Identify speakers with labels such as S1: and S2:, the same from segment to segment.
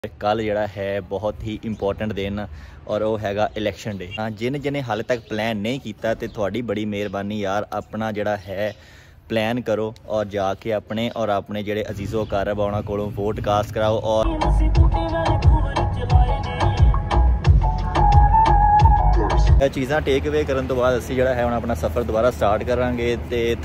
S1: कल जोड़ा है बहुत ही इंपॉर्टेंट दिन और वो हैगा इलैक्शन डे। हाँ, जिन्हें हाले तक प्लान नहीं किया तो थोड़ी बड़ी मेहरबानी यार अपना जोड़ा है प्लान करो और जाके अपने और अपने जोड़े अजीज़ो कारब उन्होंने को वोट कास्ट कराओ। और चीज़ा टेक अवे करने तो बाद असी जोड़ा है हम अपना सफ़र दोबारा स्टार्ट करांगे। तो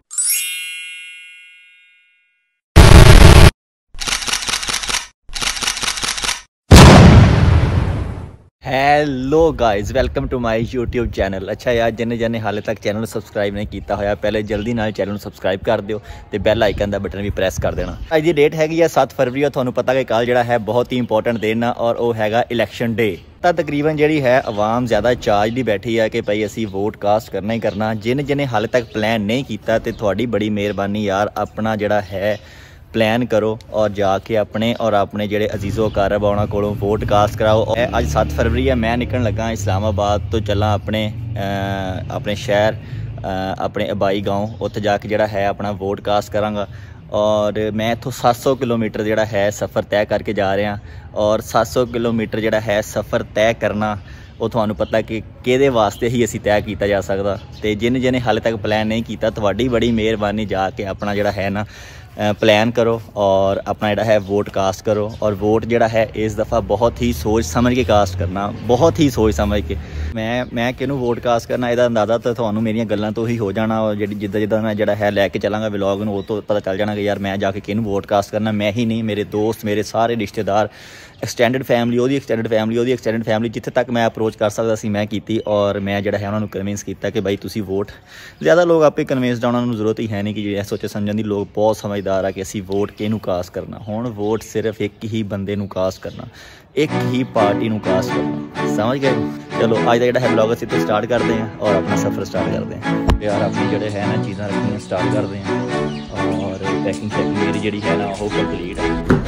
S1: hello guys, welcome to my YouTube channel. अच्छा यार, जिन्हें हाले तक चैनल सबसक्राइब नहीं किया होया पहले जल्दी नाल चैनल सबसक्राइब कर दियो तो बैल आइकन का बटन भी प्रेस कर देना। अज की डेट हैगी 7 फरवरी और थोड़ा पता कि कल जोड़ा है बहुत ही इंपॉर्टेंट दिन और वो हैगा इलैक्शन डे। तकरीबन जी है आवाम ज़्यादा चार्ज दी बैठी है कि भाई असी वोट कास्ट करना ही करना। जिन्हें हाले तक प्लान नहीं किया तो थोड़ी बड़ी मेहरबानी यार अपना जोड़ा है प्लान करो और जाके अपने और अपने जोड़े अजीज़ो कारब उन्होंने को वोट कास्ट कराओ। अज 7 फरवरी है, मैं निकलने लगा इस्लामाबाद तो चला अपने शहर अपने अबाई गाँव, उत्थे जाके जोड़ा है अपना वोट कास्ट करांगा। और मैं इतों 700 किलोमीटर जोड़ा है सफ़र तय करके जा रहा और 700 किलोमीटर जोड़ा है सफ़र तय करना वो थानू पता कि किहदे वास्ते ही असी तय किया जा सकता। तो जिन्हें हाले तक प्लान नहीं किया थोड़ी बड़ी मेहरबानी जाके अपना जोड़ा है ना प्लान करो और अपना जोड़ा है वोट कास्ट करो। और वोट जोड़ा है इस दफ़ा बहुत ही सोच समझ के कास्ट करना, बहुत ही सोच समझ के। मैं किनू वोट कास्ट करना यदा अंदाज़ा तो थानू मेरियां गल्लां तो ही हो जाना और जिद्दां जिद्दां मैं जोड़ा है लैके चलांगा व्लॉग नूं, वो तो पता चल जाना कि यार मैं जाके किनू वोट कास्ट करना। मैं ही नहीं, मेरे दोस्त, मेरे सारे रिश्तेदार, एक्सटेंडेड फैमिली, वो एक्सटेंडेड फैमिली जिथे तक मैं अप्रोच कर सकता सी मैं की। और मैं जोड़ा है उन्होंने कन्विंस किया कि भाई तुसी वोट, ज़्यादा लोग आपे कन्विंसड उन्होंने जरूरत ही है नहीं कि सोचे समझने की। लोग बहुत समझदार आ कि असी वोट किनू कास्ट करना। हुण वोट सिर्फ एक ही बंदे नू कास्ट करना, एक ही पार्टी नू कास्ट करना, समझ गए। चलो अज का जोड़ा है ब्लॉग असी तो स्टार्ट करते हैं और अपना सफ़र स्टार्ट करते हैं यार। अपनी जोड़े है ना चीज़ा रखनी स्टार्ट करते हैं और पैकिंग शैकिंग मेरी जी है ना वो कंप्लीट है।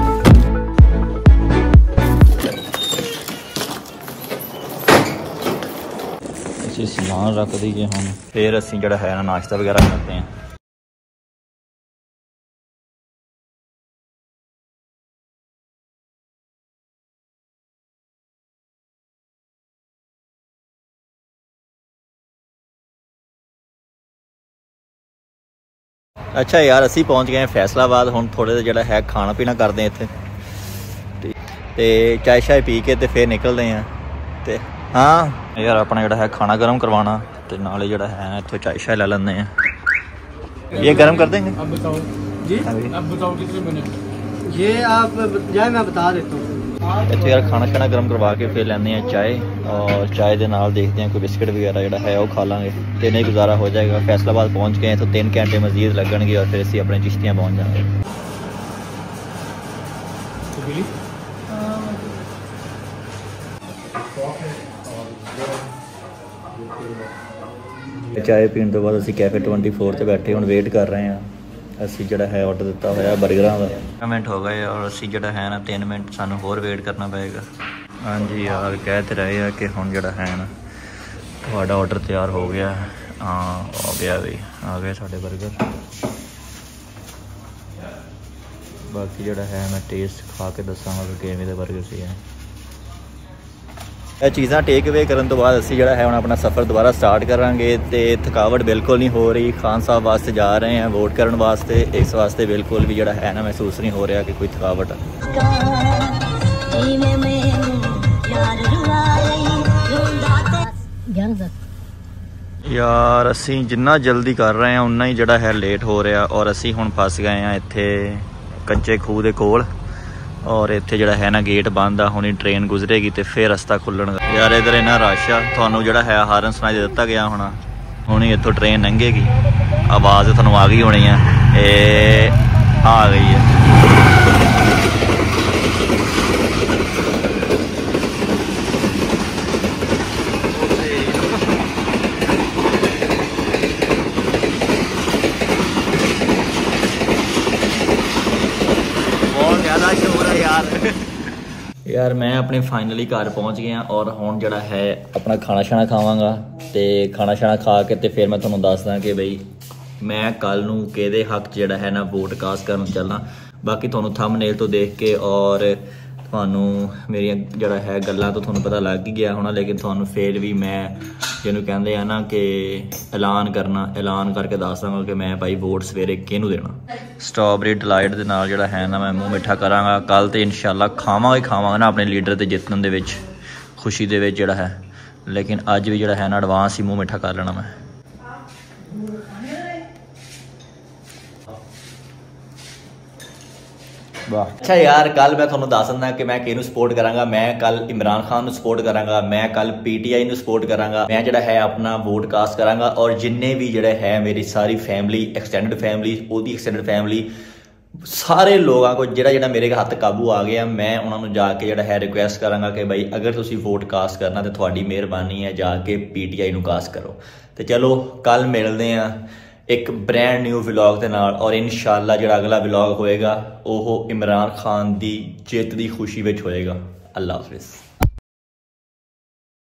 S1: समान रख दीजिए हम, फिर असी जोड़ा है ना नाश्ता वगैरह करते हैं। अच्छा यार, असी पहुँच गए हैं फैसलाबाद। हुण थोड़े जोड़ा है खाना पीना करते हैं इत्थे ते चाय शाय पी के ते फिर निकलते हैं। तो हाँ यार, अपना जोड़ा है खाना गर्म करवाना तो नाले जोड़ा है इत्थों चाय शाय ले लेंगे हैं। ये गर्म कर देंगे।
S2: अब बताओ जी, अब बताओ कितने मिनट ये आप जाए, मैं बता देता हूँ।
S1: इतने यार खाना शाना गर्म करवा के फिर लेंगे हैं चाय और चाय के नाल देखते हैं कोई बिस्किट वगैरह जोड़ा है वो खा लाँगे तो नहीं गुजारा हो जाएगा। फैसलाबाद पहुँच गए तो 3 घंटे मजीद लगणगे और फिर असी अपने चिश्तियाँ पहुँच जाएंगे। चाय पीने तो बाद असी कैफे 24 से बैठे हम वेट कर रहे हैं। असी जोड़ा है ऑर्डर दिता होया बर्गर का। मिनट हो गए और असी जोड़ा है ना 3 मिनट सानू होर वेट करना पएगा। हाँ जी यार, कह तो रहे हैं कि हुण जोड़ा है ना थोड़ा ऑर्डर तैयार हो गया। हाँ हो गया भी, आ गए साढ़े बर्गर। बाकी जोड़ा है मैं टेस्ट खा के दसांगा कि किवें दे बर्गर सी है। चीज़ा टेक अवे करने तो बाद असी जोड़ा है हम अपना सफ़र दोबारा स्टार्ट करांगे। तो थकावट बिल्कुल नहीं हो रही। खान साहब वास्ते जा रहे हैं वोट करने वास्ते, इस वास्ते बिल्कुल भी जोड़ा है ना महसूस नहीं हो रहा कि कोई थकावट। यार असी जिन्ना जल्दी कर रहे हैं उन्ना ही जोड़ा है लेट हो रहा और असी हुण फस गए हैं इत्थे कंचे खूह दे कोल और इत्थे जोड़ा है ना गेट बंद आ। हुणी ट्रेन गुजरेगी तो फिर रस्ता खुलणगा। यार इधर इन्ना रश आ, थानू जोड़ा है हारन सुनाई दिता गया होना। हुणी इत्थों ट्रेन लंघेगी, आवाज़ थानू आ गई होनी है, ये आ गई है। यार मैं अपने फाइनली घर पहुँच गया और हुण जोड़ा है अपना खाना शाना खावांगा तो खाना शाना खा के तो फिर मैं तुहानूं दसदा कि बई मैं कल नूं किहदे हक जोड़ा है ना वोट कास्ट करन चलना। बाकी तुहानूं थंबनेल तो देख के और ਤੁਹਾਨੂੰ ਮੇਰੀਆਂ ਜਿਹੜਾ ਹੈ ਗੱਲਾਂ ਤੋਂ ਤੁਹਾਨੂੰ ਪਤਾ ਲੱਗ ਹੀ ਗਿਆ ਹੋਣਾ, ਲੇਕਿਨ ਤੁਹਾਨੂੰ ਫਿਰ ਵੀ ਮੈਂ ਜਿਹਨੂੰ ਕਹਿੰਦੇ ਆ ਨਾ ਕਿ ਐਲਾਨ ਕਰਕੇ ਦੱਸ ਦਾਂਗਾ ਕਿ ਮੈਂ ਭਾਈ ਵੋਟ ਸਵੇਰੇ ਕਿਹਨੂੰ ਦੇਣਾ। ਸਟ੍ਰਾਬੇਰੀ ਡਿਲਾਈਟ ਦੇ ਨਾਲ ਜਿਹੜਾ ਹੈ ਨਾ ਮੈਂ ਮੂੰਹ ਮਿੱਠਾ ਕਰਾਂਗਾ। ਕੱਲ੍ਹ ਤੇ ਇਨਸ਼ਾਅੱਲਾ ਖਾਵਾਂਗਾ ਨਾ ਆਪਣੇ ਲੀਡਰ ਦੇ ਜਿੱਤਣ ਦੇ ਵਿੱਚ, ਖੁਸ਼ੀ ਦੇ ਵਿੱਚ ਜਿਹੜਾ ਹੈ, ਲੇਕਿਨ ਅੱਜ ਵੀ ਜਿਹੜਾ ਹੈ ਨਾ ਐਡਵਾਂਸ ਹੀ ਮੂੰਹ ਮਿੱਠਾ ਕਰ ਲੈਣਾ ਮੈਂ। वाह अच्छा यार, कल मैं थोड़ा दस दिना कि मैं किहनूं सपोर्ट करांगा। मैं कल इमरान खान नूं सपोर्ट करांगा, मैं कल PTI नूं सपोर्ट करांगा, मैं जिहड़ा है अपना वोट कास्ट करांगा। और जिन्ने भी जिहड़े है मेरी सारी फैमिली, एक्सटेंडेड फैमिली, ओदी एक्सटेंडेड फैमिली, सारे लोगों को जिहड़ा मेरे हत्थ काबू आ गया, मैं उन्होंने जाके जिहड़ा है रिक्वेस्ट करांगा कि भाई अगर तुसीं वोट कास्ट करना तो तुहाडी मेहरबानी है जाके PTI नूं कास्ट करो। तो चलो कल मिलते हैं एक ब्रैंड न्यू व्लॉग के नाल, और इंशाअल्लाह जो अगला व्लॉग होएगा वो इमरान खान की जित की खुशी में होएगा। अल्लाह हाफिज़।